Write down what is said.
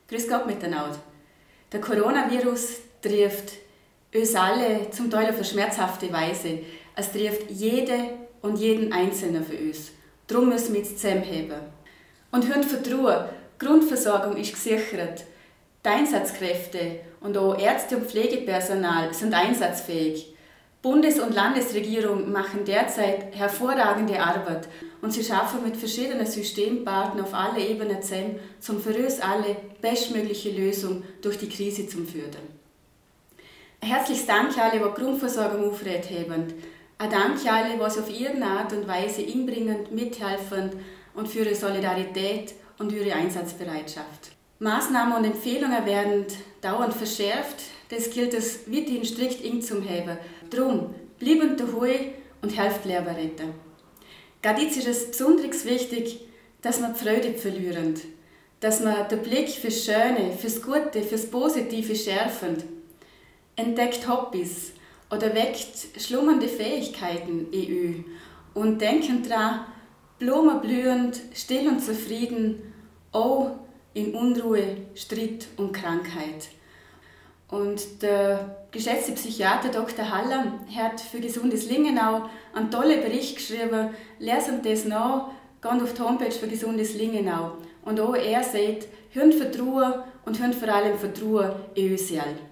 Grüß Gott miteinander. Der Coronavirus trifft uns alle zum Teil auf eine schmerzhafte Weise. Es trifft jede und jeden Einzelnen von uns. Darum müssen wir jetzt zusammenheben. Und hören Vertrauen, die Grundversorgung ist gesichert. Die Einsatzkräfte und auch Ärzte und Pflegepersonal sind einsatzfähig. Bundes- und Landesregierung machen derzeit hervorragende Arbeit und sie schaffen mit verschiedenen Systempartnern auf allen Ebenen zusammen, um für uns alle bestmögliche Lösung durch die Krise zu führen. Ein herzliches Dank an alle, die die Grundversorgung aufrechterhalten. Ein Dank an alle, die sich auf irgendeine Art und Weise einbringen, mithelfen und für ihre Solidarität und ihre Einsatzbereitschaft. Maßnahmen und Empfehlungen werden dauernd verschärft. Das gilt es weiterhin strikt einzuhalten. Darum, bleiben daheim und helft Leben retten. Gerade jetzt ist es besonders wichtig, dass wir die Freude verlieren. Dass wir den Blick fürs Schöne, fürs Gute, fürs Positive schärfen. Entdeckt Hobbys oder weckt schlummernde Fähigkeiten in euch. Und denken daran, Blumen blühend, still und zufrieden, auch in Unruhe, Streit und Krankheit. Und der geschätzte Psychiater Dr. Haller hat für Gesundes Lingenau einen tollen Bericht geschrieben. Lesen das nach, geht auf die Homepage für Gesundes Lingenau. Und auch er sagt, hören Vertrauen und hören vor allem Vertrauen in uns selbst.